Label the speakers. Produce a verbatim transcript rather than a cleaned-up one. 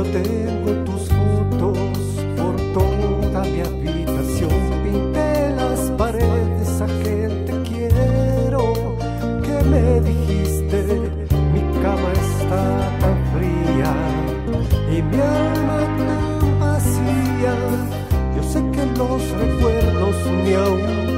Speaker 1: Yo tengo tus fotos por toda mi habitación. Pinté las paredes a que te quiero, que me dijiste mi cama está tan fría y mi alma tan vacía. Yo sé que los recuerdos ni aún